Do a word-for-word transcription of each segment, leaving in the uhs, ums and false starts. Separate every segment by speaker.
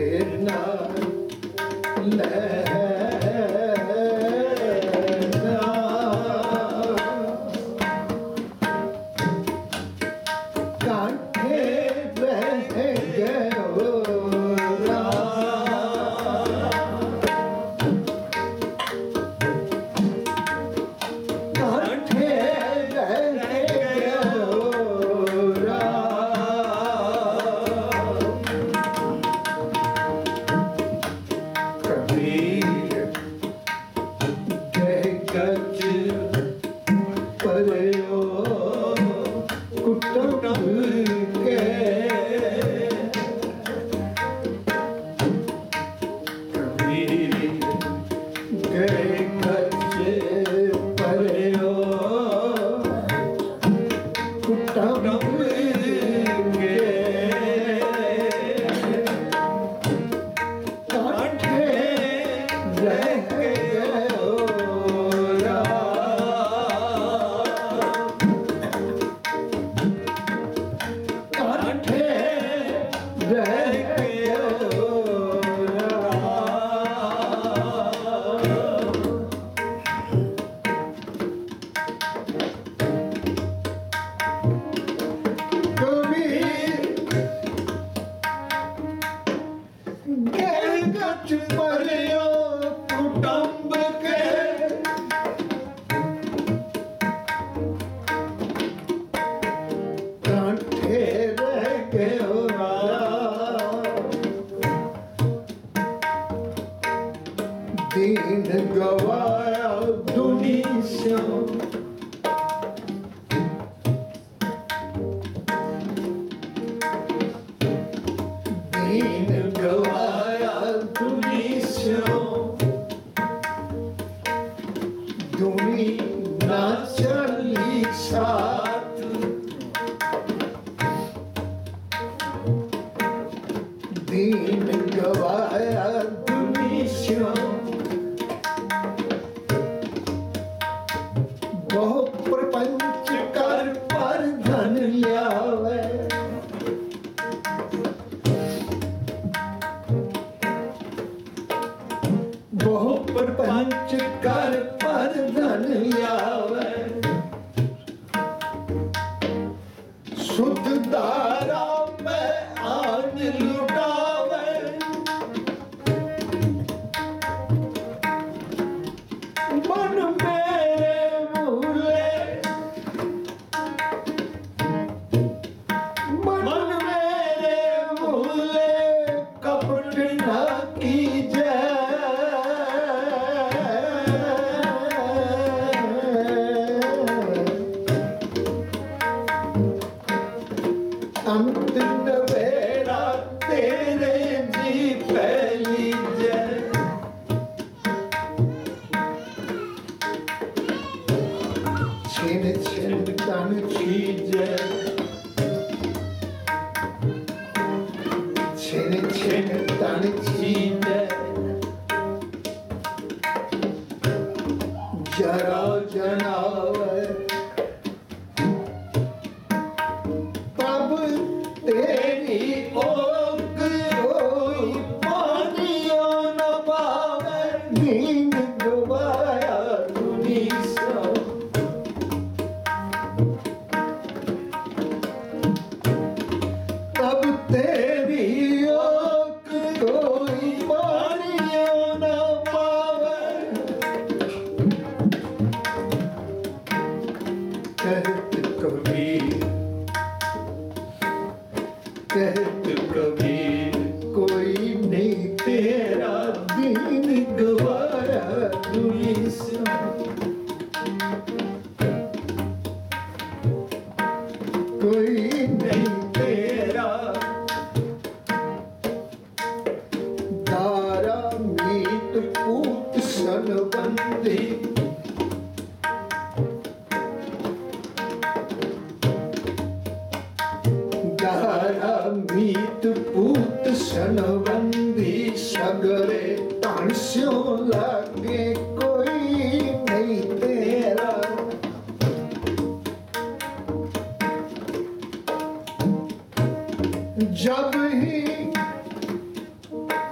Speaker 1: जब ही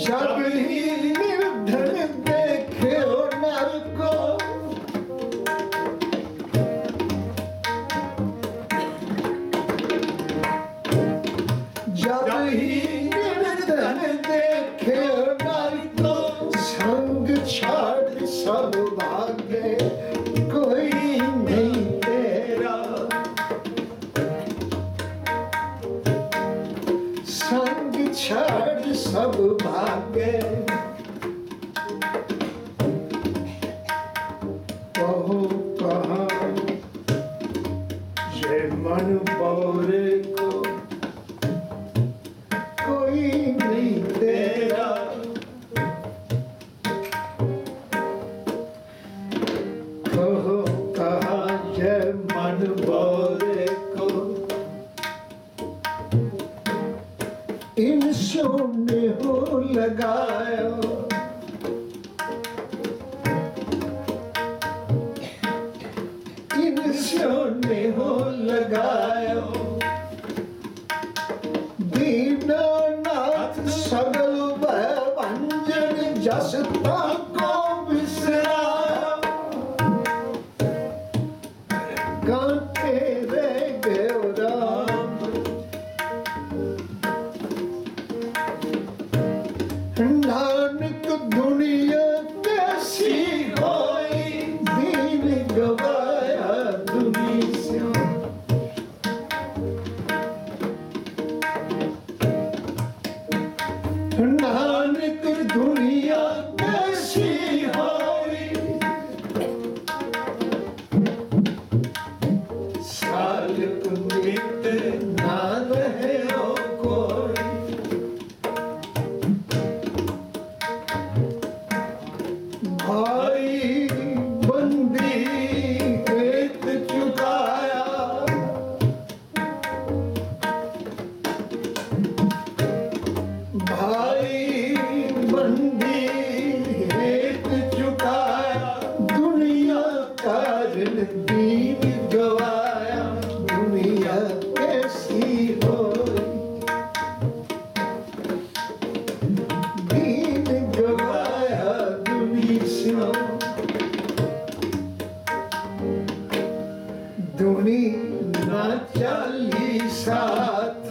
Speaker 1: जब ही निर्धन देखे नर को, जब ही निर्धन देखे नर को, संग छाड़ सब भागे कोई नहीं तेरा। संग छाड़ सब भागे, कहो कहाँ ये मन बोरे को, कोई नहीं तेरा। कहो कहाँ ये मन बोरे को, इन सोने हो लगायो, इन सोने हो लगायो। दीनानाथ सगल भंजन जसता को बिसराया, कांटे रह गए राम। नानक दुनिया कैसी होई, दीन गवाया दुनिया से। नानक दुनिया कैसी होई, सालिक नित ना रहे हो कोई। भाई बंदी हेत चुकाया, भाई बंदी हेत चुकाया। दुनिया का ऋण दीन गवाया, दुनिया कैसी होई, दीन गवाया दुनिया से। दुनी ना चली साथ,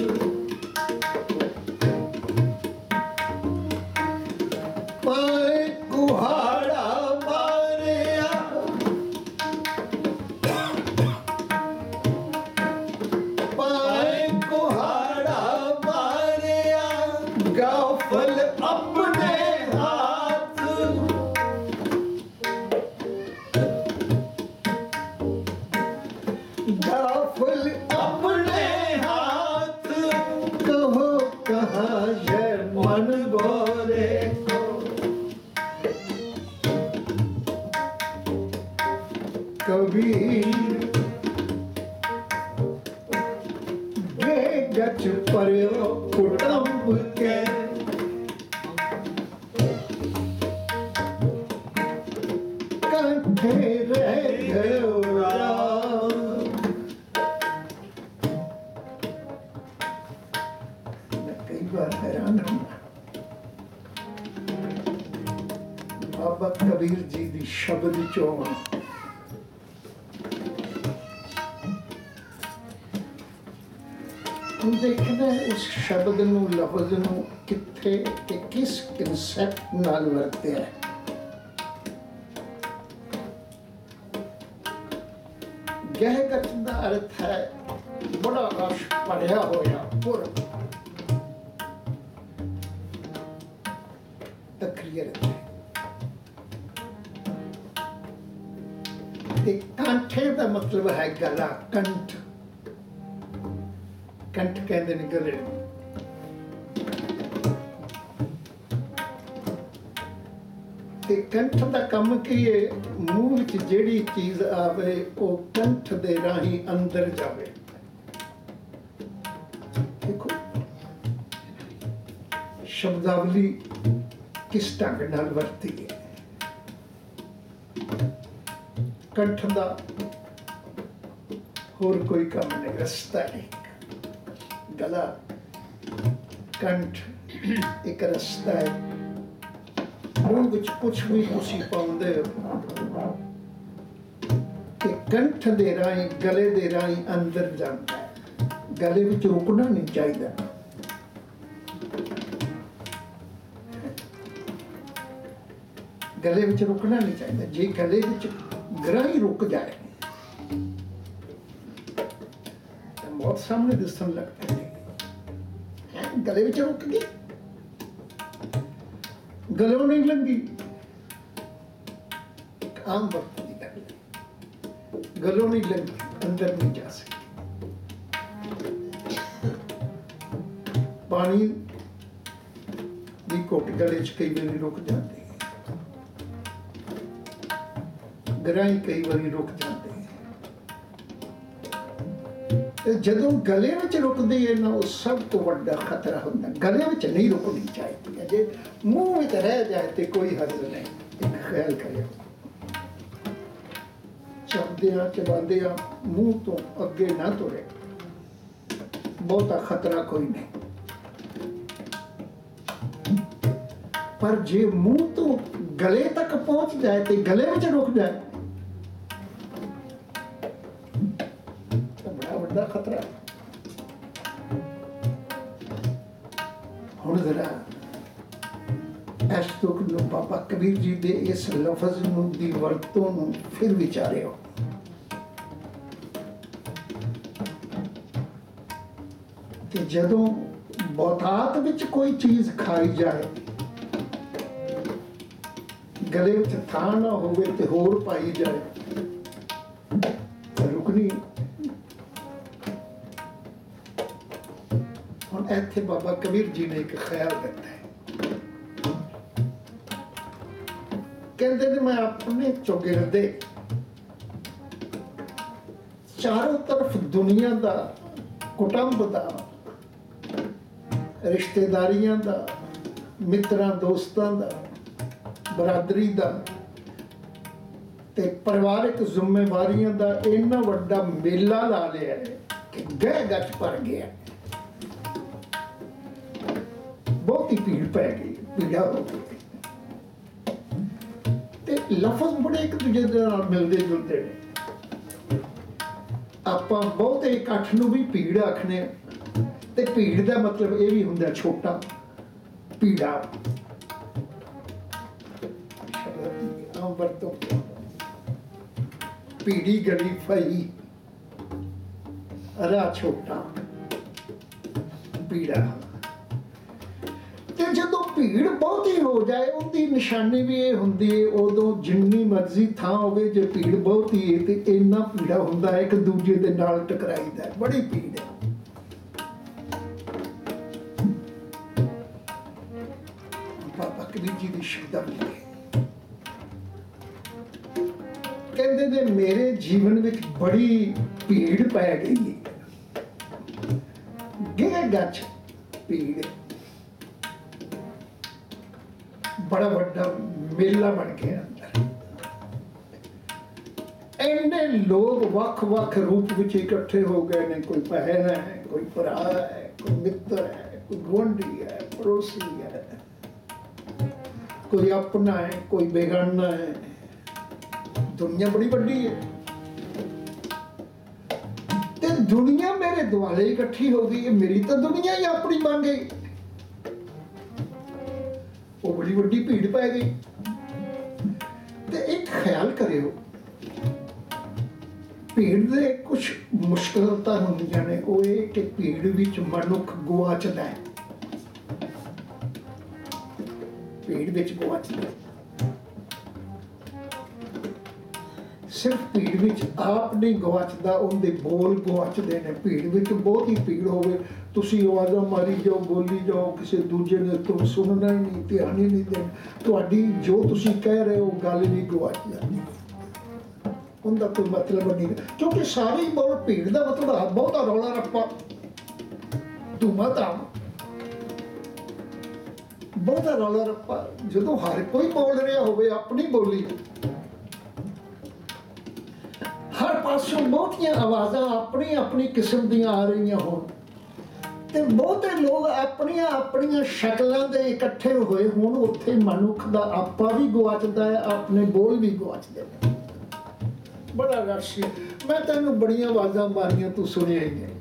Speaker 1: पाए कुहाड़ा मारिया, पाए कुहाड़ा मारिया। गाफल अपने हाथ, गाफल अपने हाथ। कहो कहाँ ये मन बोरे को, कबीर गे गच पर्यो कुटुंब के। कंठे रह गए राम। मैं कई बार हैरान हूँ, बाबा कबीर जी दी शब्द चोण देखना उस शब्द नू लफ्ज नू किथे ते किस कंसेप्ट नाल वरतिया है। गहगत दा अर्थ है बड़ा रश भरिया होया पुर, तकरीर ते कांठे दा मतलब है गला, कंठ। कंठ कहते ने गले। ते कंठ दा कम की है, मूह च जेड़ी चीज आवे वो कंठ दे राही अंदर जावे। देखो शब्दावली किस ढंग नाल वरती है। कंठ दा होर कोई काम नहीं, रस्ता नहीं। गला कंठ एक रास्ता है ਮੂੰਹ ਵਿੱਚ ਕੁਛ ਵੀ ਤੁਸੀਂ ਪਾਉਂਦੇ ਹੋ ਕਿ ਕੰਠ ਦੇ ਰਾਹੀਂ ਗਲੇ ਦੇ ਰਾਹੀਂ ਅੰਦਰ ਜਾਂਦਾ ਹੈ। ਗਲੇ ਵਿੱਚ ਰੁਕਣਾ ਨਹੀਂ ਚਾਹੀਦਾ। गले में रुकना नहीं चाहिए। जे गले में ग्राही रुक जाए तो मौत सामने दिसन लग पैंदी। गले में रुक गई, गलों नहीं लंघी, एक आम वक्त की गल है। गलों नहीं लंघी, अंदर नहीं जा सकी। पानी की घुट गले च कई बार रुक जाती, ग्राही कई बार रुक जाते हैं। जदों गले में रुकती है ना, वो सब तो बड़ा खतरा होता। गले में नहीं रुकनी चाहिए। जे मुंह में रह जाए तो कोई हर्ज नहीं। एक ख्याल करें, चबदिया चबादिया मुंह तो अगे ना तुरे, बहुता खतरा कोई नहीं। पर जे मुंह तो गले तक पहुंच जाए तो गले में रुक जाए तो बड़ा बड़ा खतरा। हुण जरा इस तुक नूं बाबा कबीर जी दे इस लफज नूं दी वरतों नूं फिर विचारियो। कि जदों बहुतात विच कोई चीज खाई जाए, गले में थां ना होवे ते होर पाई जाए, रुकनी। हुण इत्थे बाबा कबीर जी ने एक ख्याल दिता है। कहते ने मैं अपने चौगिरदे चारों तरफ दुनिया दा, कुटुंब दा, रिश्तेदारियां दा, मित्रां दोस्तां दा, बरादरी दा ते परिवारिक जिम्मेवारियां दा इन्ना वड्डा मेला ला लिया है कि गह गच भर गया। बहुत ही भीड़ पै गई, पीड़ा हो गई। ते लफज बड़े एक दूजे दे नाल मिलदे जुलदे ने। आपां बहुते इकट्ठ नूं भी भीड़ आखने, ते भीड़ दा मतलब ये भी हुंदा छोटा, पीड़ा। वरतों पीड़ी गली फई रा छोटा पीड़ा। ते जदों भीड़ बहुती हो जाए उनकी निशानी भी ये हुंदी है, उदों जिन्नी मर्जी थां होवे, जे भीड़ बहुती है ते इन्ना पीड़ा हुंदा है, एक दूजे दे नाल टकराईदा है, बड़ी भीड़ है। बाबा कबीर जी दी शब्दावली है। कहते ने मेरे जीवन में बड़ी भीड़ पै गई है, गे गच भीड़, बड़ा बड़ा मेला बन गया अंदर। इन्ने लोग वख वख रूप विच इकट्ठे हो गए ने। कोई बहन है, कोई भरा है, कोई मित्र है, कोई गुआंढी है, पड़ोसी है, कोई अपना है, कोई बेगाना है। दुनिया बड़ी बड़ी है। ते दुनिया मेरे दुआले इकट्ठी हो गई है। मेरी तो दुनिया ही अपनी बन गई। वो बड़ी बड़ी भीड़ पै गई। ते एक ख्याल करियो, भीड़ दे कुछ मुश्किलां होंदियां ने। वो ये कि भीड़ विच मनुख गुआचदा है, भीड़ विच गुआचदा है। सिर्फ भीड़ विच आप नहीं गवाचदा, उनके बोल गवाचते हैं। भीड़ विच बहुत ही भीड़ होवे, तुसीं आवाज़ां मारी जाओ, बोली जाओ, किसी दूजे ने तुम सुनना ही नहीं, ध्यान ही नहीं देना। तुहाडी जो तुसीं कह रहे हो गल भी गवाच जाती, उनका कोई मतलब नहीं। क्योंकि सारी बोल भीड़ का मतलब बहुता रौला रप्पा, धूमा धाम, बहुता रौला रप्पा। जदों हर कोई बोल रहा होवे अपनी बोली, हर पासों बहुतियां आवाज़ां अपनी अपनी किस्म दी आ रही हो, ਤੇ ਬਹੁਤੇ ਲੋਕ ਆਪਣੀਆਂ ਆਪਣੀਆਂ ਸ਼ਕਲਾਂ ਦੇ ਇਕੱਠੇ ਹੋਏ ਹੁਣ ਉੱਥੇ ਮਨੁੱਖ ਦਾ ਆਪਾ ਵੀ ਗਵਾਚਦਾ ਹੈ, ਆਪਣੇ ਬੋਲ ਵੀ ਗਵਾਚਦੇ ਨੇ। ਬੜਾ ਰਸ਼ ਮੈਂ ਤੈਨੂੰ ਬੜੀਆਂ ਆਵਾਜ਼ਾਂ ਮਾਰੀਆਂ, ਤੂੰ ਸੁਣਿਆ ਹੀ ਨਹੀਂ।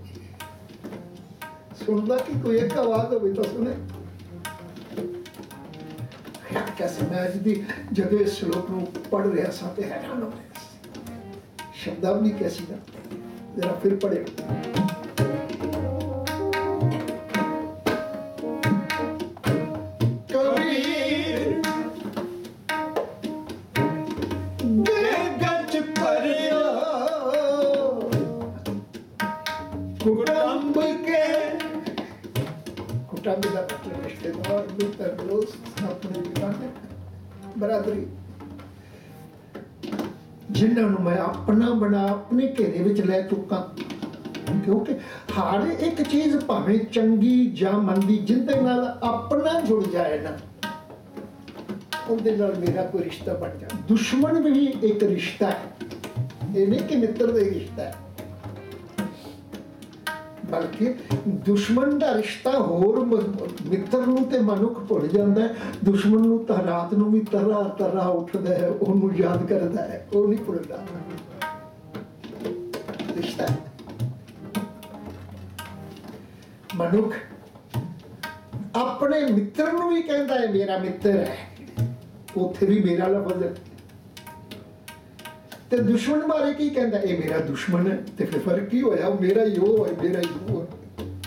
Speaker 1: ਸੁਣਦਾ ਕਿ ਕੋਈ ਇੱਕ ਆਵਾਜ਼ ਹੋਵੇ ਤਾਂ ਸੁਣੇ। कैसे मैं अज दी जगह इस श्लोक ਨੂੰ पढ़ रहा सा ते हैरान हो गया। शब्दावली कैसी ना, जरा फिर पढ़े। कबीर गज भरिया कुटुंब के, कुटुंब का मतलब रिश्तेदार, मित्र, दोस्त, अपने बिगाने बरादरी, जिन्होंने मैं अपना बना अपने घेरे विच लै चुका। क्योंकि हर एक चीज भावें चंगी जां मंदी जिंदे नाल अपना जुड़ जाए ना, उहदे नाल मेरा कोई रिश्ता बन जाए। दुश्मन भी एक रिश्ता है, ये नहीं कि मित्र का रिश्ता है, बल्कि दुश्मन का रिश्ता होर मित्र नूं ते मनुख भुल जाता है। दुश्मन नूं तां रात नूं भी तरह तरह उठदा है, उहनूं याद करदा है, वो नहीं भुलदा। रिश्ता मनुख अपने मित्र नूं भी कहता है मेरा मित्र है, उत्थे भी मेरा लफज है। ते दुश्मन बारे की कहता है मेरा दुश्मन है, ते फिर फर्क की होया, मेरा ही वो है, मेरा ही वो है।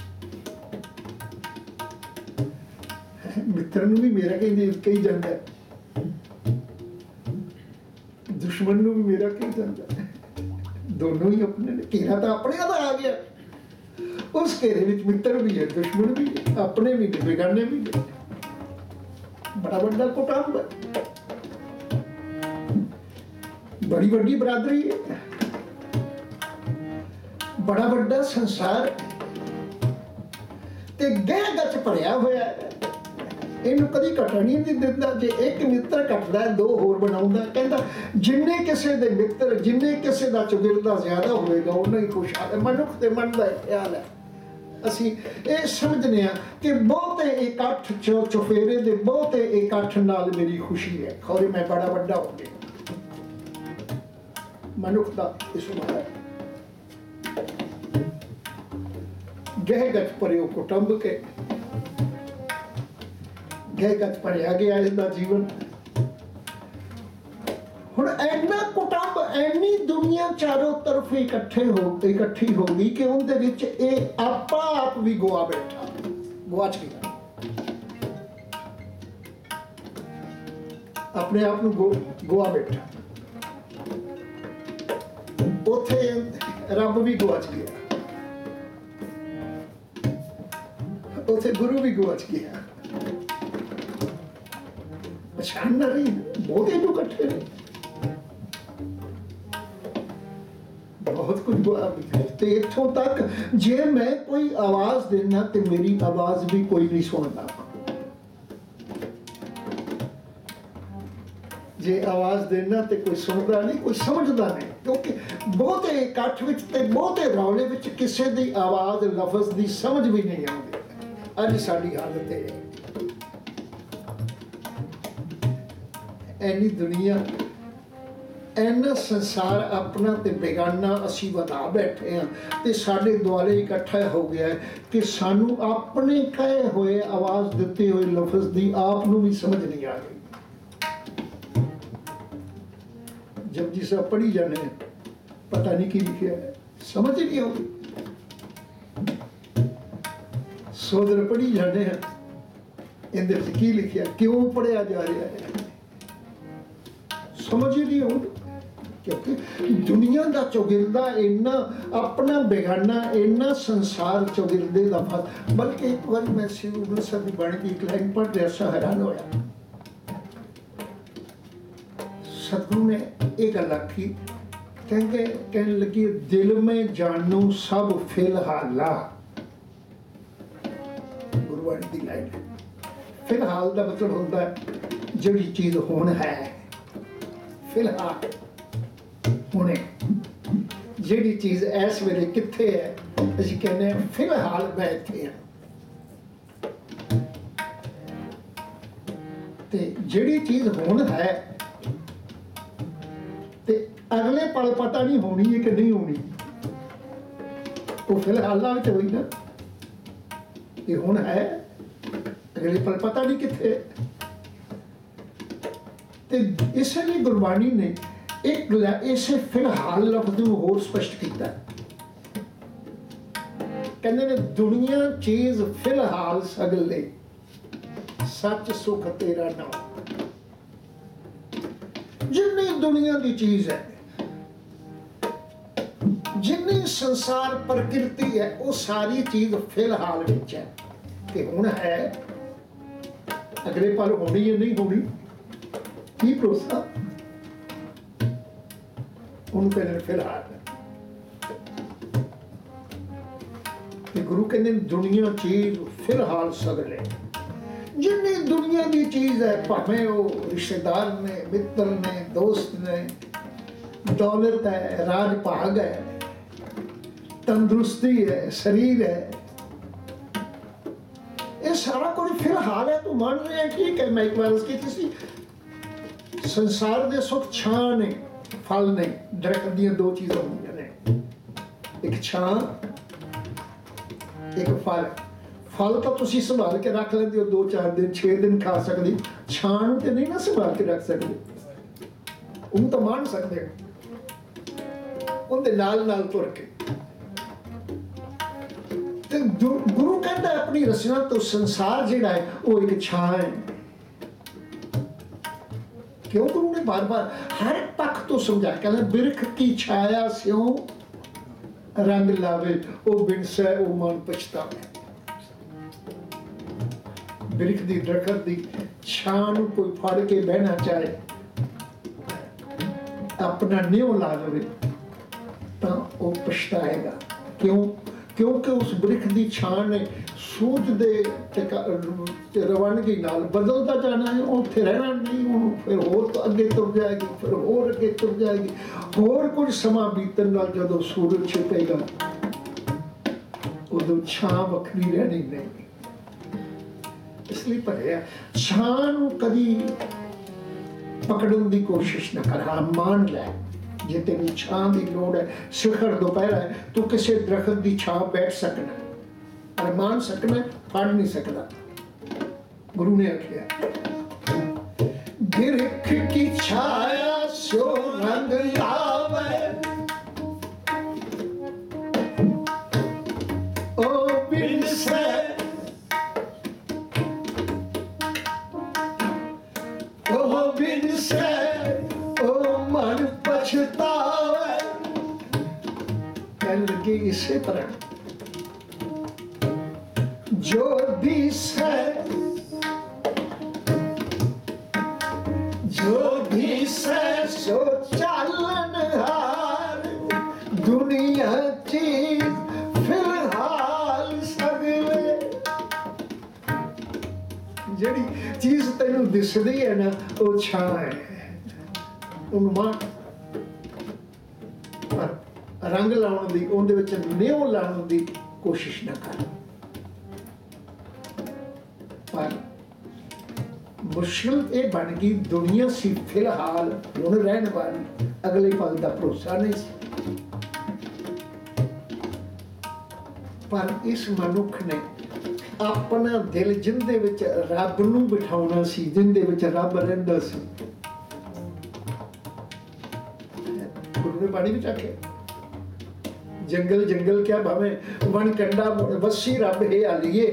Speaker 1: मित्र नूं भी मेरा कही कही जाता है, दुश्मन नूं भी मेरा कही जाता है। दोनों ही अपने ने, घेरा तो अपने का आ गया, उस घेरे विच मित्र भी है, दुश्मन भी है, अपने भी ने, बेगाने भी ने। बड़ा बड़ा कुटुंब है, बड़ी बड़ी बरादरी है, बड़ा बड़ा संसार ते गह गच भरिया होया है। इनू कदी घटनी नहीं दिंदा। जे एक मित्र घटदा दो होर बनाउंदा। कहंदा जिन्ने किसे दे मित्र, जिन्ने किसे दा चुगिरदा ज्यादा होएगा उन्ना ही खुशहाल है। मनुख दे मन दा ख्याल है। ਅਸੀਂ ਇਹ ਸਮਝਦੇ ਹਾਂ ਕਿ ਬਹੁਤੇ ਇਕੱਠ ਚ ਚੁਫੇਰੇ ਦੇ ਬਹੁਤੇ ਇਕੱਠ ਨਾਲ ਮੇਰੀ ਖੁਸ਼ੀ ਹੈ, ਖੌਰੇ ਮੈਂ ਬੜਾ ਵੱਡਾ ਹੋ ਗਿਆ। ਮਨੁੱਖ ਦਾ ਇਹ ਸੁਭਾਅ ਹੈ। ਗਹਿ ਗਚ ਭਰਿਓ ਕੁਟੁੰਬ ਕੇ, ਗਹਿ ਗਚ ਭਰਿਆ ਗਿਆ ਇਹਦਾ ਜੀਵਨ। ਹੁਣ ਇੰਨਾ ਕੁਟੁੰਬ, ਇੰਨੀ ਦੁਨੀਆ ਚਾਰੋਂ ਤਰਫ ਇਕੱਠੇ ਹੋ ਇਕੱਠੀ ਹੋ ਗਈ ਕਿ ਉਹਦੇ ਵਿੱਚ ਇਹ ਆਪਾ ਆਪ ਵੀ ਗਵਾ ਬੈਠਾ, ਗਵਾਚ ਗਿਆ, ਆਪਣੇ ਆਪ ਨੂੰ ਗਵਾ ਬੈਠਾ। ਉੱਥੇ ਰੱਬ ਵੀ ਗਵਾਚ ਗਿਆ, ਉੱਥੇ ਗੁਰੂ ਵੀ ਗਵਾਚ ਗਿਆ। ਪਛਾਣ ਨਹੀਂ, ਬਹੁਤੇ ਨੂੰ ਇਕੱਠੇ ਨੇ, बहुत कुछ तो इत्थों तक जे मैं कोई आवाज देना तो मेरी आवाज भी कोई नहीं सुनता। जे आवाज देना तो कोई सुनता नहीं, कोई समझदा नहीं, क्योंकि बहुते इकट्ठ विच ते बहुते रौले विच किसी दी आवाज लफज दी समझ भी नहीं आती। अज साडी हालत है, ऐनी दुनिया, इन्ना संसार अपना ते बेगाना असी बना बैठे हैं ते साडे दुआले इकट्ठा हो गया है कि सानू अपने कहे हुए आवाज देते हुए लफज दी आप नू भी समझ नहीं आ रही। जब जिसा पढ़ी जाने पता नहीं की लिखा है, समझ नहीं आती। सोदर पढ़ी जाने हैं, इंदे च की लिखा, क्यों पढ़िया जा रहा है, समझ ही नहीं आती। क्योंकि दुनिया का चौगिरदा इन्ना, अपना बेगाना इन्ना, संसार चौगिरदे का फल। बल्कि एक बार मैं शिवसर की बन की एक लाइन पढ़ रहा सा, हैरान होया। सतगुरु ने एक गल आखी, कहेंगे कहने लगी दिल में जानू सब फिलहाला। गुरबाणी की लाइन है। फिलहाल का मतलब होता है जिहड़ी चीज हुण है, फिलहाल हुणे, जिहड़ी चीज इस वेले कित्थे है, असीं कहने फिलहाल मैं इत्थे हां। ਤੇ ਜਿਹੜੀ ਚੀਜ਼ ਹੁਣ ਹੈ ਤੇ ਅਗਲੇ ਪਲ ਪਤਾ ਨਹੀਂ ਹੋਣੀ ਹੈ ਕਿ ਨਹੀਂ ਹੋਣੀ, ਉਹ ਫਿਲਹਾਲਾਂ ਵਿੱਚ ਹੋਈ ਨਾ। ਇਹ ਹੁਣ ਹੈ, ਅਗਲੇ ਪਲ ਪਤਾ ਨਹੀਂ ਕਿੱਥੇ। ਤੇ ਇਸੇ ਲਈ ਗੁਰਬਾਣੀ ਨੇ ਇੱਕ ਇਸੇ ਫਿਲਹਾਲ ਲਫ਼ਜ਼ ਨੂੰ ਹੋਰ ਸਪਸ਼ਟ ਕੀਤਾ। ਕਹਿੰਦੇ ਨੇ ਦੁਨੀਆ ਚੀਜ਼ ਫਿਲਹਾਲ ਸਗਲੇ, ਸੱਚ ਸੁਖ ਤੇਰਾ ਨਾਮ। ਜਿੰਨੀ ਦੁਨੀਆ ਦੀ ਚੀਜ਼ ਹੈ, ਜਿੰਨੀ ਸੰਸਾਰ ਪ੍ਰਕਿਰਤੀ ਹੈ, ਉਹ ਸਾਰੀ ਚੀਜ਼ ਫਿਲਹਾਲ ਵਿੱਚ ਹੈ ਤੇ ਹੁਣ ਹੈ। ਅਗਲੇ ਪਲ ਹੋਣੀ ਹੈ ਨਹੀਂ ਹੋਣੀ, ਕੀ ਭਰੋਸਾ। ਉਹਨੂੰ ਕਹਿੰਦੇ ਫਿਲਹਾਲ। ਤੇ ਗੁਰੂ ਕਹਿੰਦੇ ਦੁਨੀਆ ਚੀਜ਼ ਫਿਲਹਾਲ ਸਗਲੇ। ਜਿੰਨੀ ਦੁਨੀਆ ਦੀ ਚੀਜ਼ ਹੈ, ਭਾਵੇਂ ਉਹ ਰਿਸ਼ਤੇਦਾਰ ਨੇ, ਮਿੱਤਰ ਨੇ, ਦੋਸਤ ਨੇ, ਦੌਲਤ ਹੈ, ਰਾਜ ਭਾਗ ਹੈ, ਤੰਦਰੁਸਤੀ ਹੈ, ਸਰੀਰ ਹੈ, ਇਹ ਸਾਰਾ ਕੁਝ ਫਿਲਹਾਲ ਹੈ। ਤੂੰ ਮੰਨ ਰਿਹਾ ਠੀਕ ਹੈ। ਮੈਂ ਇੱਕ ਵਾਰ ਕੀ ਸੀ, ਸੰਸਾਰ ਦੇ ਸੁੱਖ ਛਾਂ ਨੇ, ਫਲ ਨੇ। ਦਰਖਤ ਦੀਆਂ ਦੋ ਚੀਜ਼ਾਂ ਹੁੰਦੀਆਂ ਨੇ, ਇੱਕ ਛਾਂ, ਇੱਕ ਫਲ। ਫਲ ਤਾਂ ਤੁਸੀਂ ਸੰਭਾਲ ਕੇ ਰੱਖ ਲੈਂਦੇ ਹੋ, ਦੋ ਚਾਰ ਦਿਨ ਛੇ ਦਿਨ ਖਾ ਸਕਦੇ। ਛਾਂ ਨੂੰ ਤੇ ਨਹੀਂ ਨਾ ਸੰਭਾਲ ਕੇ ਰੱਖ ਸਕਦੇ, ਉਹਨੂੰ ਤਾਂ ਮਾਣ ਸਕਦੇ ਹੋ ਉਹਦੇ ਨਾਲ ਨਾਲ ਤੁਰ ਕੇ। ਤੇ ਗੁਰੂ ਕਹਿੰਦਾ ਆਪਣੀ ਰਚਨਾ ਤੋਂ ਸੰਸਾਰ ਜਿਹੜਾ ਹੈ ਉਹ ਇੱਕ ਛਾਂ ਹੈ। क्यों गुरु ने बार बार हर पक्ष तो समझा, कहना बिरख की छाया स्यों रंग लावे, ओ बिनसै ओ मन पछतावे। बिरख दी दरखत दी छां नूं कोई फड़ के बहना चाहे, अपना न्यों ला लवे तां ओ पछताएगा। क्यों? क्योंकि उस बिरख दी छां ने सूरज दे रवानगी नाल बदलता जाना है, उत्थे रहना नहीं। फिर होर तो अगे तुर जाएगी, फिर होर अगे तुर जाएगी। होर कुछ समा बीतन नाल जदों सूरज छिपेगा उदों छां वखरी रहनी नहीं। इसलिए भरिया छां नूं कदी पकड़न दी कोशिश न कर। हाँ मान लै, जे तेरी छां दी लोड़ है, सिखर दोपहर है, तू किसी दरखत दी छां बैठ सकना, पर मान सकना, फड़ नहीं सकता। गुरु ने आख्या बिरख की छाया सो रंग लावे, ओ बिनसै ओ बिनसै ओ मन पछतावे। कहने लगे इसी तरह जो दिसै जो दिसै सो चालन हार, दुनिया चीज फिलहाल सगले। ਜਿਹੜੀ ਚੀਜ਼ ਤੈਨੂੰ ਦਿਸਦੀ ਹੈ ਨਾ ਉਹ ਛਾਂ ਹੈ, ਉਹਨੂੰ ਮਾਣ। ਪਰ ਰੰਗ ਲਾਉਣ ਦੀ, ਉਹਦੇ ਵਿੱਚ ਨਿਉ ਲਾਉਣ ਦੀ ਕੋਸ਼ਿਸ਼ ਨਾ ਕਰ। पर मुश्किल ये बन गई, दुनिया सी फिलहाल हुण रहन वाली, अगले पल का भरोसा नहीं सी। पर इस मनुख ने अपना दिल जिंदे विच रब नूं बिठाउणा सी, जिंदे विच रब रहिंदा सी। गुरु ने बाणी विच आख्या जंगल जंगल क्या भावें वन कंडा वसी रब है आलिए।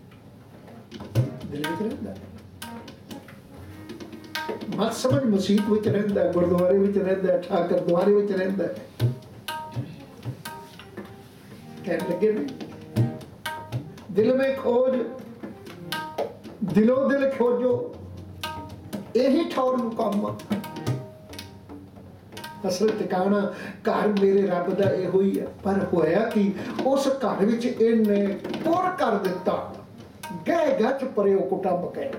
Speaker 1: मत समझ मसीत विच रहिंदा, गुरुद्वारे विच रहिंदा, ठाकर द्वारे विच रहिंदा। कहने लगे नहीं, दिल में खोज, दिलो दिल खोजो, यही ठौर मुकाम। असल ठिकाना घर मेरे रब दा इहो ही है। पर होया कि उस घर विच इन्ने पुर कर दिता, गह गच परे कुटुंब के।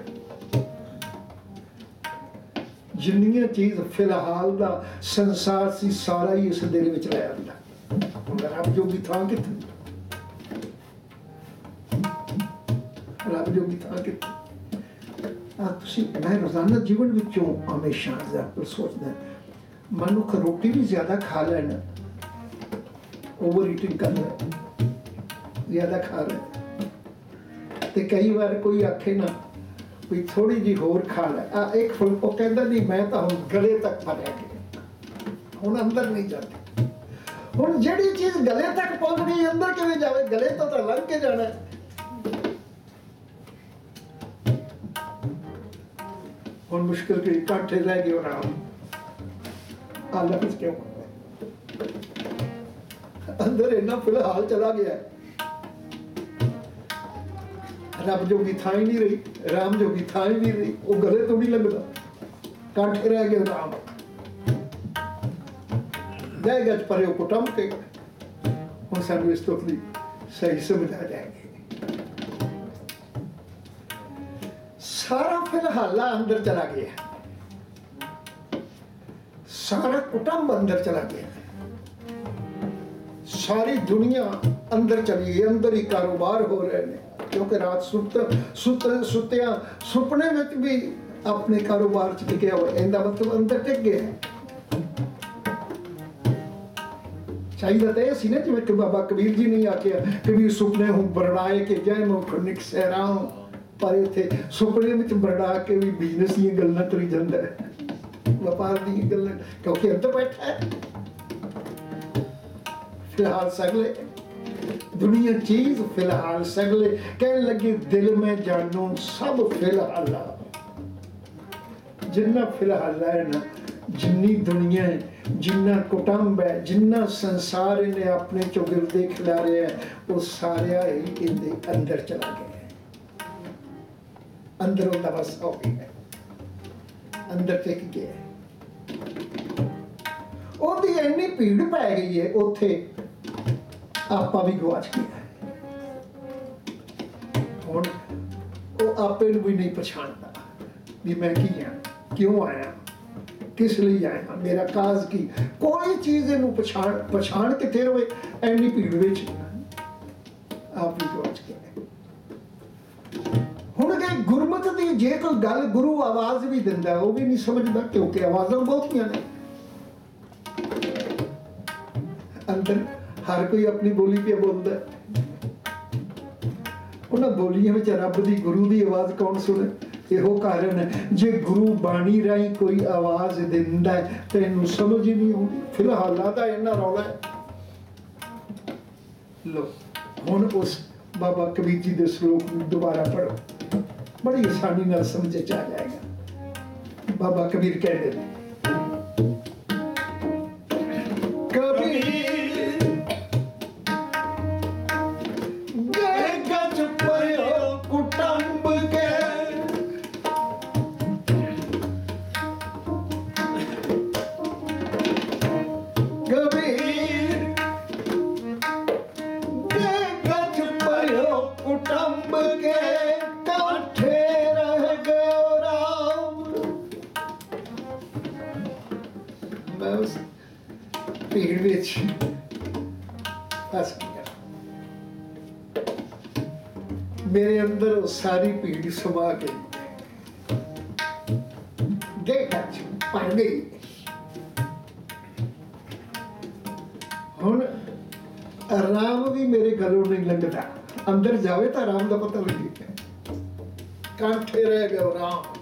Speaker 1: जिन्नियां चीज फिलहाल दा संसार सी सारा ही इस दिल विच लै आंदा। हुण रब जोगी थां कित्थे, रब जोगी थां कित्थे। ਆ ਤੁਸੀਂ मैं रोजाना जीवन ਵਿੱਚੋਂ हमेशा एग्जाम्पल सोचदा मनुख रोटी भी ज्यादा खा लेना ओवर ईटिंग कर ले ज्यादा खा ले ते कई बार कोई आखे ना भी थोड़ी जी होर खा ले आ एक फुल वो कहता नहीं मैं तो हुण गले तक भरिया गया हुण अंदर नहीं जाती हुण जिहड़ी चीज गले तक पहुंच गई अंदर किवें जावे गले तो तो लंघ के जाना है और मुश्किल के कांटे रह गए और आम आलम क्यों अंदर इतना फिलहाल चला गया रब जोगी था ही नहीं रही राम जोगी था ही नहीं रही वो गले तो नहीं लगता कांटे रह गए और आम जाएगा पर कुटुंब के हम सानू इस तो सही समझ आ जाएगी सारा फिलहाल अंदर चला गया सारा कुटुंब अंदर चला गया सारी दुनिया अंदर चली गई अंदर ही कारोबार हो रहे हैं क्योंकि रात सुत सुत सुत्या सुपने में भी अपने कारोबार च टिके हुए इनका मतलब अंदर टिक गया चाहिए तो यह ना जिवें बाबा कबीर जी ने आख्या कबीर सुपने हूं बरड़ाए के जय मुख निकसेरा पर इत्थे सुपने में बरड़ा के भी बिजनेस दी गल्लां करी जांदा है व्यापार दी गल्लां क्योंकि अंदर बैठा है फिलहाल सगले दुनिया चीज फिलहाल सगले कहने लगे दिल में जानो सब फिलहाल जिन्ना फिलहाल है ना जिन्नी दुनिया है जिन्ना कुटुंब है जिन्ना संसार इन्हें अपने चौगिरदे खिलारे है वो सारा ही इनके अंदर चला गया अंदर उनका बस हो गया अंदर टिक गया ओदी इन्नी भीड़ पै गई है उत्थे आपा भी गवाच गया हुण वो आपे नूं भी नहीं पछाणदा भी मैं की हां क्यों आया किस लिए आया मेरा काज की कोई चीज इनू पछाण पछाण किथे रहे इन्नी भीड़ विच आप भी गवाच गए हुण कि गुरमत दी जे कोई गल गुरु आवाज भी दिंदा वो भी नहीं समझदा क्योंकि आवाज़ां बहुतियां ने अंदर हर कोई अपनी बोली पे बोलदा उन्हां बोलियां विच रब दी गुरु दी आवाज़ कौन सुने इहो कारण है जे गुरु बाणी राही कोई आवाज दिंदा है तो इनू समझ ही नहीं आउंदी फिलहाल दा इन्ना रौला है लो हुण उस बाबा कबीर जी दे श्लोक नूं दोबारा पढ़ो बड़ी आसानी नाल समझ आ जाएगा बाबा कबीर कहते हैं भीड़ विच फस गया मेरे अंदर सारी भीड़ समा गई गेट भर गई हुण आराम भी मेरे गलों नहीं लंघदा अंदर जावे तो आराम का पता लगे कंठे रह गए आराम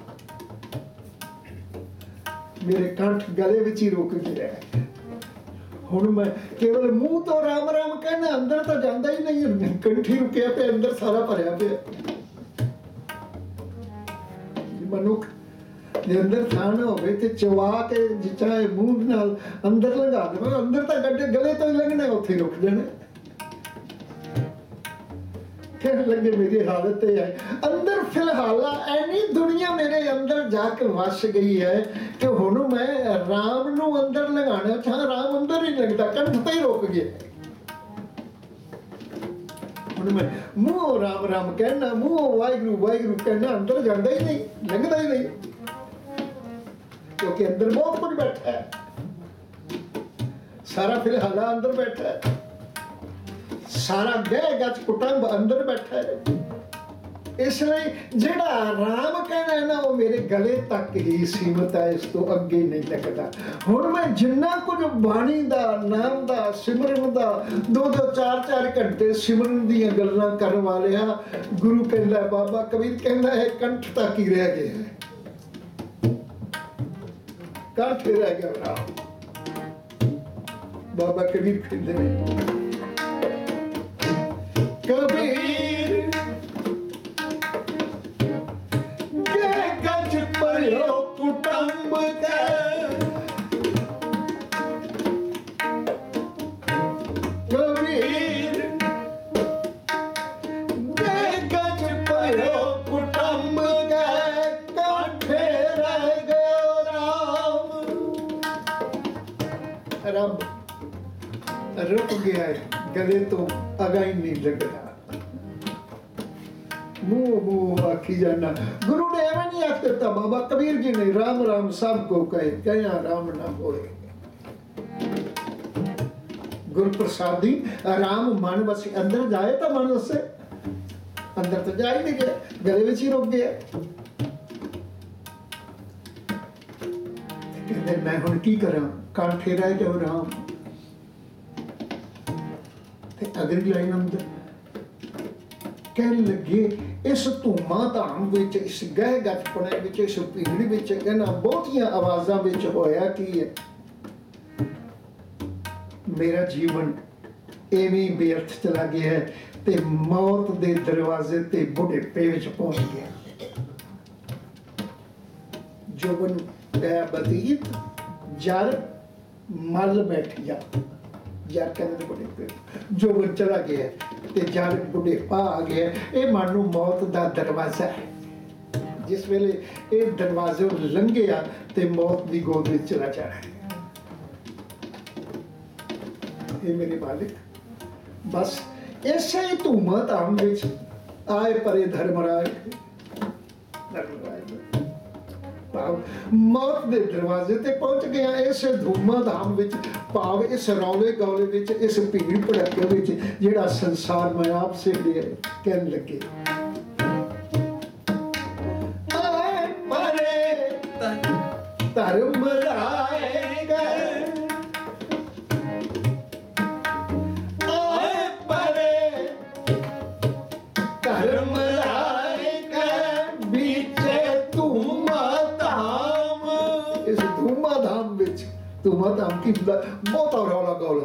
Speaker 1: मेरे कंठ गले विच ही रुक गया हुण मैं केवल मुंह तो राम राम कहना अंदर तो जाता ही नहीं कंठी रुकिया पे अंदर सारा भरिया पे मनुख जे अंदर था ना होवे ते चवा के चाहे मुंह नाल अंदर लगा दे अंदर तो गड्ढे गले तो ही लगने उत्थे रुक जाने कहने लगे मेरी हालत है अंदर फिलहाल ऐनी दुनिया मेरे अंदर जाके वस गई है कि हुण मैं राम नू अंदर लगाना चाह राम अंदर ही लगता कंठ पे ही रुक गया हुण मैं मुंह राम राम कहना मुंह वाहिगुरू वाहिगुरू कहना अंदर जाता ही नहीं लगता ही नहीं क्योंकि अंदर बहुत कुछ बैठा है सारा फिलहाल अंदर बैठा है सारा गह गच कुटुंब अंदर बैठा है इसलिए जेड़ा राम कहना है ना वो मेरे गले तक ही सीमित है, इस तो अगे नहीं लगता। हुण मैं जिन्ना कुछ बाणी दा नाम दा सिमरन दा दो दो चार चार घंटे सिमरन दीयां गल्लां करन वालिया, गुरु कहंदा बाबा कबीर कहंदा है कंठ तक ही रह गया है, कंठ रह गया राम। बाबा कबीर कहंदे ने कबीर के गज पड़ो कुटुंब के, कबीर के गज पड़ो कुटुंब के, काठे रह गयो राम। रब रुक गया है, गले तो अगा ही नहीं लग रहा, मुंह मुंह आखी जाना। गुरु ने एवं नहीं आख देता, बाबा कबीर जी ने राम राम सबको कहे, कया राम ना होए। गुरु प्रसादी राम मन बस अंदर जाए तो मन उससे अंदर तो जा ही नहीं गया, गले में ही रुक गया। कहते मैं हुण की करा, कांठे रह जाओ राम। अगली लाइन अंदर कहने लगे इस धूमा धाम विच, इस गह गचपने विच, इस भीड़ विच, कहना बहुतियां आवाजां विच होया की है, मेरा जीवन एवं बेअर्थ चला गया है ते मौत दे दरवाजे ते बुढ़ेपे विच पहुंच गया। जोबन गया बतीत जर मल बैठिया, यार कहने बुढ़ेपे जोबन चला गया ते जर बुढ़ेपा आ गया। ये मानो मौत दा दरवाजा है, जिस वेले ये दरवाजे लंघिया ते मौत दी गोद में चला जाना है। ये मेरे मालिक बस ऐसे ही धूमा धाम विच आए परे धर्मराज, धर्मराज मौत दे दरवाजे ते पहुंच गया। इस धूमा धाम विच भाव इस रौले गौले विच, इस भीड़ भड़के विच जेड़ा संसार मैं आप से कहन लगे आए परे धर्मराय गए, आए परे धर्मराय गए, बीचे धूमा धाम। इस धूमा धाम विच, धूमा धाम की बहुत रौला गौला,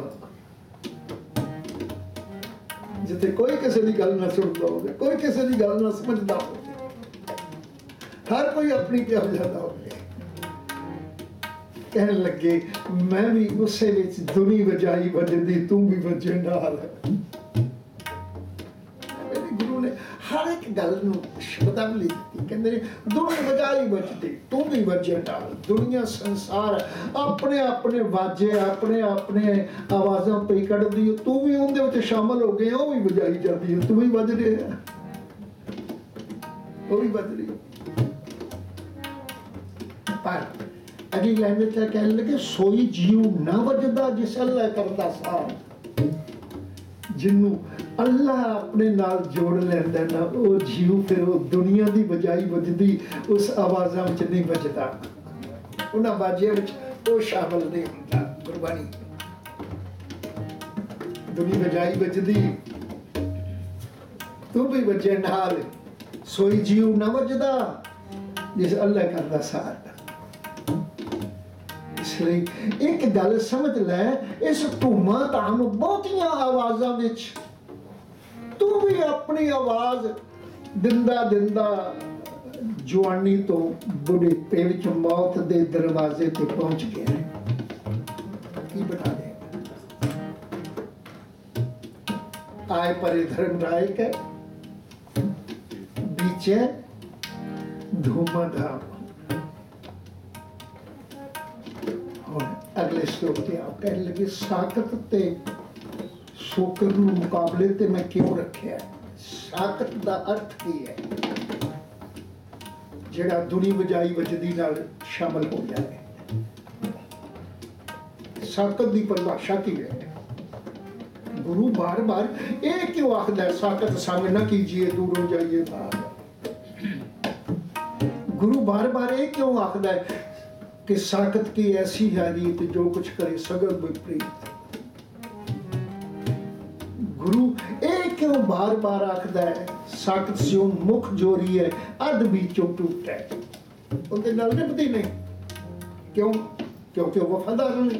Speaker 1: जिथे कोई किसी की गल ना सुनता हो, कोई किसी की गल ना समझता हो, हर कोई अपनी क्या जाता हो। कहने लगे मैं भी उसे विच धुनी वजाई बजदी, तू भी बजे नाल। गुरु ने हर एक गल नूं शब्दावली दी, कहंदे ने धुनी वजाई बजदी, तू भी बजे नाल। दुनिया संसार अपने अपने वाजे, अपने अपने आवाज़ां पे कढ़दी, तू भी उहदे विच शामिल हो गया, वो भी वजाई जाती है, तू भी बज रहा है, वो भी बज रही है। पर अगली लाइन में क्या कहने लगे, सोई जीव न वजदा जिस अल्लाह करदा सार। जिन्नू अल्लाह अपने नाल जोड़ लैंदा ना, वो जीव फिर वो दुनिया दी बजाई बजदी उस आवाज़ां विच नहीं बजदा, उन्हां बाजियां विच वो शामिल नहीं होंदा। गुरबाणी दुनी बजाई बजदी, तू भी बजे नाल, सोई जीव न वजदा जिस अल्लाह करदा सार। इसलिए एक गल समझ लै, इस धूमा धाम बहुतियां आवाज़ां विच तू भी अपनी आवाज़ दिंदा दिंदा जवानी तो बुढ़ेपे विच मौत दे दरवाजे ते पहुंच गया है। की बता दे आए परे धर्मराय के बीचे धूमा धाम। अगले श्लोक के आप कहने लगे साकत ते शोकर नूं मुकाबले ते मैं क्यों रखिया। साकत दा अर्थ की है जेड़ा दुनी वजाई वजदी नाल शामिल हो जाए। साकत दी परिभाषा की है, गुरु बार बार ये क्यों आखदा साकत संग न कीजिए दूरों जाइए बाहर। गुरु बार बार ये क्यों आखदा है कि साकत की ऐसी है रीत जो कुछ करे सगल विपरीत। गुरु ये क्यों बार बार आखदा है साकत स्यों मुख जोरी है अध बीचों टूटा है। उनके नाल निभदी नहीं, क्यों? क्योंकि वो वफादार नहीं।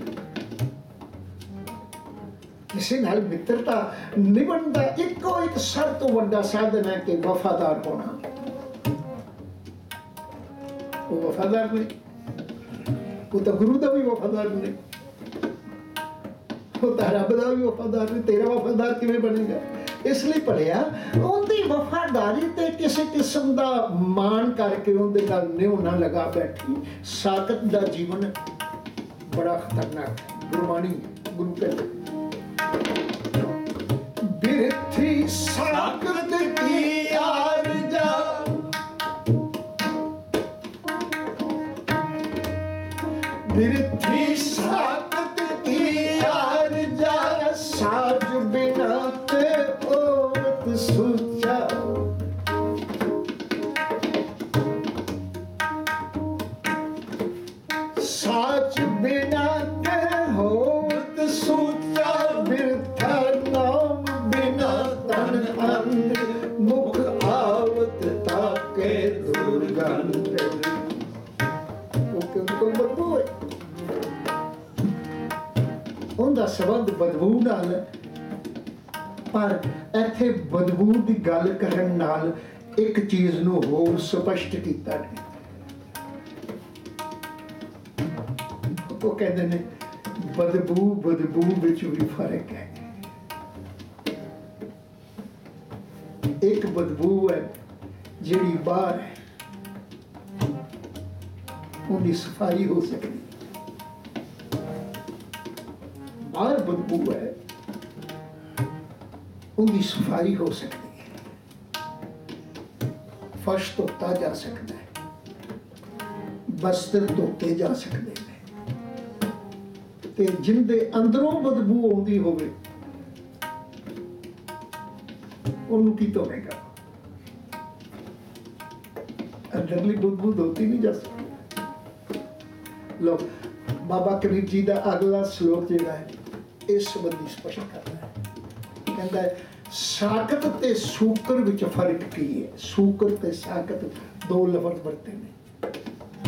Speaker 1: किसी नाल मित्रता निभण दा इको एक सब तो वड्डा साधन है कि वफादार होना। वो वफादार नहीं, वो तो गुरु का भी वफादार नहीं, वो तो रब का भी वफादार नहीं। तेरा वफादार किवें बनेगा? इसलिए भलिया उनकी वफादारी ते किसी किस्म का मान करके उनके नाल न्यू ना लगा बैठी। साकत का जीवन बड़ा खतरनाक है। गुरबाणी गुरु कहते बिरथी साकत की आरज़ा, बिरथी साकत की आरज़ा, साज बिना ते ओत सूचा। साज बिना ते होत सूचा, बिरथा नाम बिना तन अंध, मुख आवत ताके दुर्गंध। उनका संबंध बदबू नाल, पर इत्थे बदबू की गल करन नाल एक चीज नूं होर स्पष्ट कीता नहीं। वो कहते ने बदबू बदबू विच भी फर्क है। एक बदबू है जिहड़ी बाहर है, उनकी सफाई हो सकती। बाहर बदबू है, उनकी सफाई हो सकती है। फर्श धोता जा सकता है, बस्तर धोते जा सकते हैं। ते जिंदे अंदरों बदबू आउंदी होवे उन्होंने की धोवेगा? अंदरली बदबू धोती नहीं जा सकती। लो बाबा कबीर जी का अगला श्लोक जिहड़ा है इस संबंधी स्पष्ट करता है। कहता है साकत ते सूकर विच फर्क की है। सूकर ते साकत दो लफ्ज वरते ने।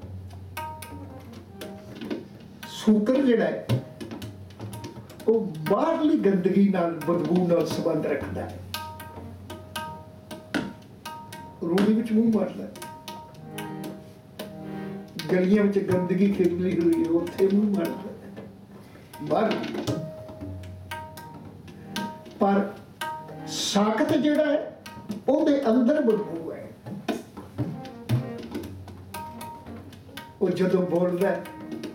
Speaker 1: सूकर जिहड़ा है वो बाहरली गंदगी नाल बदबू नाल संबंध रखता है। रूड़ी विच मूंह मारदा है, गलियां में गंदगी खिलरी हुई है, उत्थे मुंह मारदा है बाहर। पर साकत जिहड़ा है उहदे अंदर बदबू है। वो जदों बोलदा है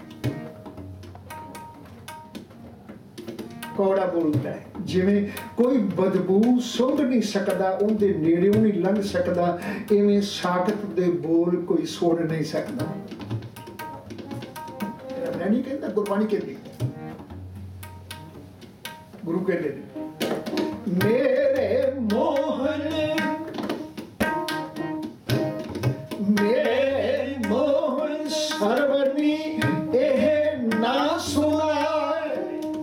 Speaker 1: कौड़ा बोलता है, जिवें कोई बदबू सुंघ नहीं सकदा, उनके नेड़ेों नहीं लंघ सकदा, इवें साकत दे बोल कोई सुन नहीं सकदा। मैं नहीं कहता, गुरबाणी कहती, गुरु कहते मेरे मोहन मेरे मोहन सरवनी एह ना सुनाए।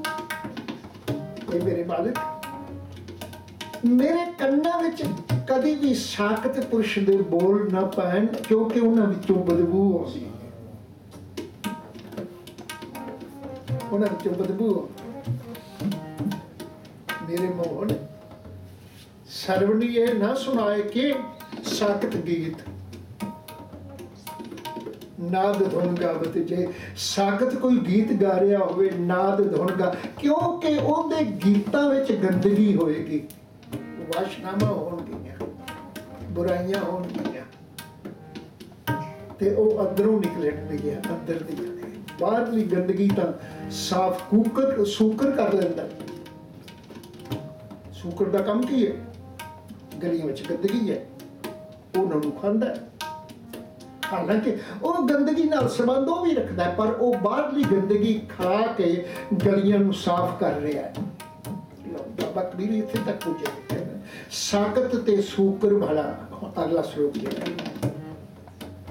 Speaker 1: मेरे मालिक मेरे कन्ना विच कदी भी साकत पुरुष दे बोल ना पैन, क्योंकि उन्हां विचों बदबू आउंदी है। उन्हां विचों बदबू मेरे मोहन सरवणी ये ना सुनाए कि साकत गीत नाद धुन गावत। जे साकत कोई गीत गा रहा होवे नाद धुन गा, क्योंकि उहदे गीतां विच गंदगी होएगी, वाशनामा होणगियां, बुराइयां होणगियां, ते ओह अंदरों निकलणगियां, अंदर दी बाहरली गंदगी तां साफ कूकर सूकर कर लैंदा। सूकर का काम की है? गलियों में गंदगी है, उन्होंने खांदा है। हालांकि वो गंदगी नाल संबंध वो भी रखता है, पर वो बाहरली गंदगी खा के गलियां नूं साफ कर रहा है। बाबा कबीर इत्थे तक पुजे साकत ते सूकर भला। अगला श्लोक है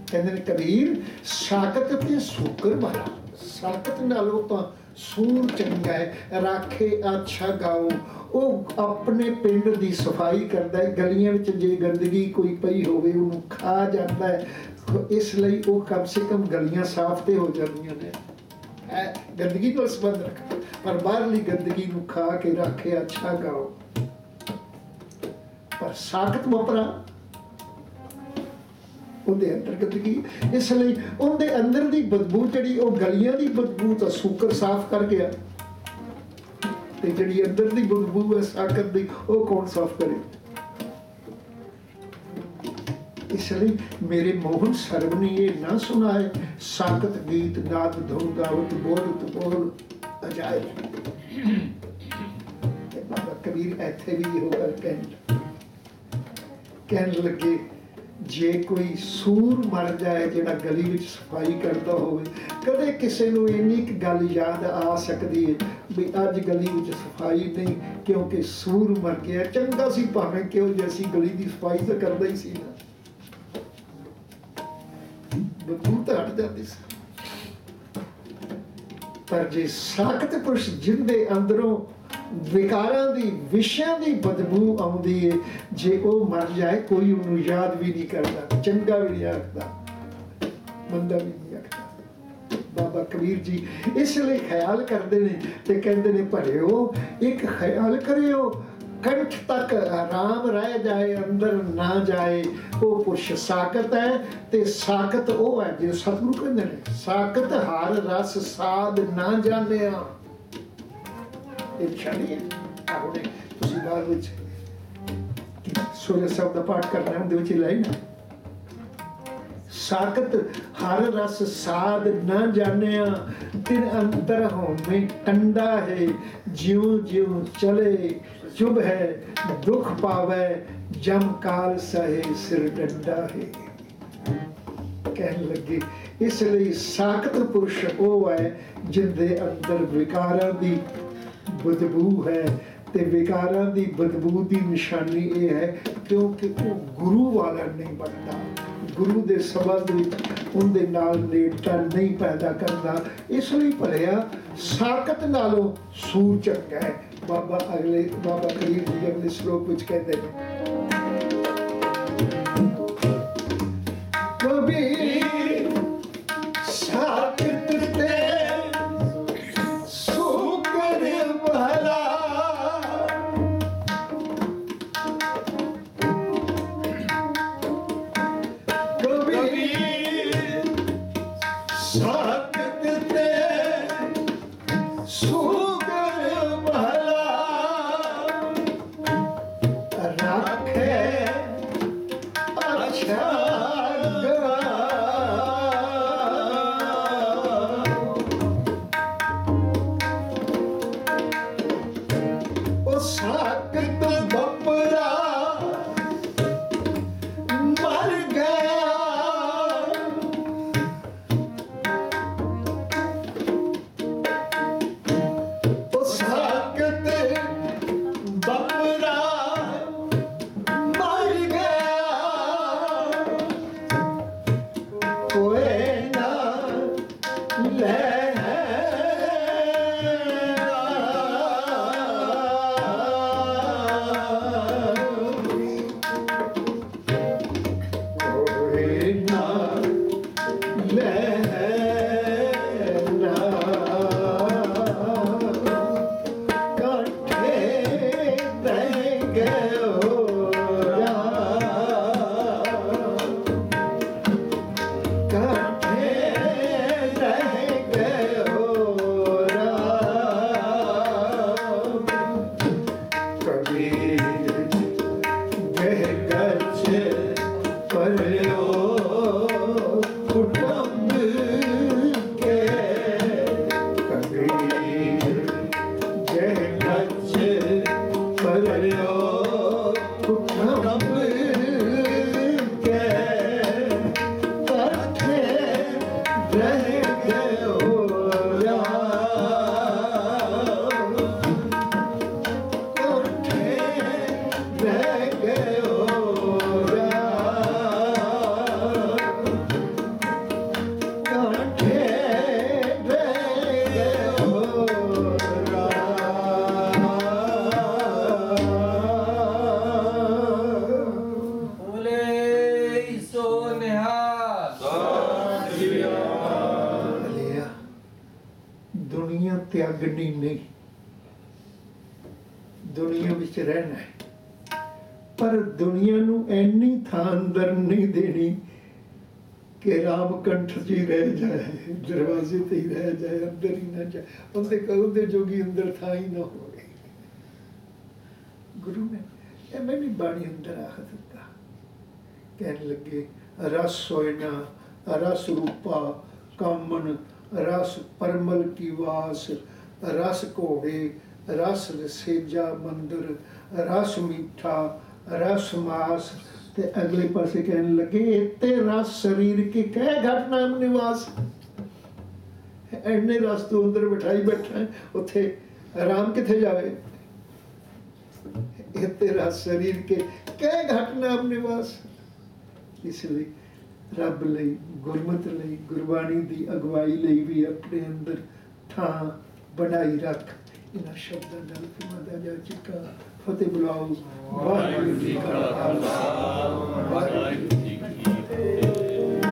Speaker 1: कहते ने कबीर साकत ते सूकर वाला, साकत नालों तो सूर चंगा है। राखे अच्छा गाओ, वो अपने पिंड की सफाई करता है, गलियां विच जे गंदगी कोई पई होवे उन्होंने खा जाता है, इसलिए वो कम से कम गलियां साफ तो हो जांदियां ने, गंदगी को संबंध रखता, पर बाहरली गंदगी को खा के राखे अच्छा गाओ। पर साकत वपरा ਉਹਦੇ ਅੰਦਰ ਗੰਦਗੀ, ਇਸ ਲਈ ਉਹਦੇ ਅੰਦਰ ਦੀ ਬਦਬੂ ਜਿਹੜੀ ਉਹ ਗਲੀਆਂ ਦੀ ਬਦਬੂ ਤਾਂ ਸ਼ੂਕਰ ਸਾਫ਼ ਕਰ ਗਿਆ, ਤੇ ਜਿਹੜੀ ਅੰਦਰ ਦੀ ਬਦਬੂ ਹੈ ਸਾਕਤ ਦੀ ਉਹ ਕੌਣ ਸਾਫ਼ ਕਰੇ। ਇਸ ਲਈ ਮੇਰੇ ਮੋਹਨ ਸਰਬ ਨੇ ਇਹ ਨਾ ਸੁਣਾ ਹੈ, ਸਾਕਤ ਗੀਤ ਨਾਦ ਧੁਨ ਗਾਵਤ ਬੋਲਤ ਬੋਲ ਅਜਾਇ। ਤੇ ਬਾਬਾ ਕਬੀਰ ਇੱਥੇ ਵੀ ਇਹੋ ਗੱਲ ਕਹਿਣ ਕਹਿਣ ਲੱਗੇ, ਜੇ ਕੋਈ ਸੂਰ ਮਰ ਜਾਏ ਜਿਹੜਾ ਗਲੀ ਵਿੱਚ ਸਫਾਈ ਕਰਦਾ ਹੋਵੇ, ਕਦੇ ਕਿਸੇ ਨੂੰ ਇੰਨੀ ਕੁ ਗੱਲ ਯਾਦ ਆ ਸਕਦੀ ਹੈ ਵੀ ਅੱਜ ਗਲੀ ਵਿੱਚ ਸਫਾਈ ਨਹੀਂ ਕਿਉਂਕਿ ਸੂਰ ਮਰ ਗਿਆ। ਚੰਗਾ ਸੀ ਭਾਵੇਂ ਕਿਉਂ ਜੈਸੀ ਗਲੀ ਦੀ ਸਫਾਈ ਤਾਂ ਕਰਦਾ ਹੀ ਸੀ ਨਾ, ਬਦਬੂ ਤਾਂ ਹਟ ਜਾਂਦੀ ਸੀ। ਪਰ ਜੇ ਸਾਕਤ ਪੁਰਸ਼ ਜਿੰਦੇ ਅੰਦਰੋਂ विकारां दी विषयां दी बदबू आउंदी है, जे वो मर जाए कोई उन्हें याद भी नहीं करता, चंगा भी नहीं आखदा, मंदा भी नहीं आखदा। बाबा कबीर जी इसलिए ख्याल करते ने ते कहते ने भरियो एक ख्याल करियो, कंठ तक आराम रह जाए अंदर ना जाए, वो पुरुष साकत है। ते साकत वो है जो सतगुरु कहते ने, साकत हार रस साध ना जानिया। ਇਹ ਨਿਸ਼ਾਨੀ ਹੈ ਆਪਣੇ ਤੁਸੀਂ ਬਾਅਦ ਵਿੱਚ ਸੋਹਰੇ ਸਾਹਿਬ ਦਾ ਪਾਠ ਕਰਨਾ ਉਹਦੇ ਵਿੱਚ ਲੈ ਨਾ, ਸਾਕਤ ਹਰ ਰਸ ਸਾਧ ਨਾ ਜਾਣਿਆ, ਤਿਨ ਅੰਤਰ ਹੋਵੇਂ ਟੰਡਾ ਹੈ, ਜਿਉ ਜਿਉ ਚਲੇ ਚੁਭ ਹੈ, ਦੁੱਖ ਪਾਵੇ ਜਮ ਕਾਲ ਸਹੇ ਸਿਰ ਡੰਡਾ ਹੈ। ਕਹਿਣ ਲੱਗੇ ਇਸ ਲਈ ਸਾਕਤ ਪੁਰਸ਼ ਉਹ ਹੈ ਜਿੰਦੇ ਅੰਦਰ ਵਿਕਾਰਾਂ ਦੀ ਬਦਬੂ ਹੈ, ਤੇ ਵਿਕਾਰਾਂ ਦੀ ਬਦਬੂ ਦੀ ਨਿਸ਼ਾਨੀ ਇਹ ਹੈ ਕਿਉਂਕਿ ਉਹ ਗੁਰੂ ਵਾਲਾ ਨਹੀਂ ਬਣਦਾ, ਗੁਰੂ ਦੇ ਸੰਬੰਧ ਵਿੱਚ ਉਹਦੇ ਨਾਲ ਨੇੜਤਾ ਨਹੀਂ ਪੈਦਾ ਕਰਦਾ। ਇਸ ਲਈ ਭਲਿਆ ਸਾਕਤ ਨਾਲੋਂ ਸੂਰ ਚੰਗਾ ਹੈ। ਬਾਬਾ ਅਗਲੇ ਬਾਬਾ ਕਬੀਰ ਜੀ ਅਗਲੇ ਸ਼ਲੋਕ ਵਿੱਚ ਕਹਿੰਦੇ ਨੇ, ਕਬੀਰ ਸਾਕਤ ਤੇ God त्यागनी नहीं, दुनिया विच रहना है, पर दुनिया नू ऐनी थां अंदर नहीं देनी कि रामकंठ जी रह जाए, दरवाजे ते ही रह जाए, अंदर ही ना जाए, उनके उनके जोगी अंदर थां ही ना हो। गुरु ने ये मैंने बाणी अंदर आख दिता, कहने लगे रस सोयना रस रूपा कामन, रस परमल की वास, रस घोड़े, रस सेजा मंदिर, रस मीठा, रस मास। ते अगले पासे कहने लगे इत्ते रस शरीर के कह घट नाम निवास। एने रस तू अंदर बिठाई बैठा है, उत्थे आराम किथे जावे। इत्ते रस शरीर के कह घट नाम निवास। इसलिए रब लई, गुरमत लई, गुरबाणी दी अगवाई लई भी अपने अंदर थां बनाई रख। इन्हां शब्दां नाल फरमादा जा चुका। फतेह बुलाओ। वाहिगुरू जी का खालसा, वाहिगुरू।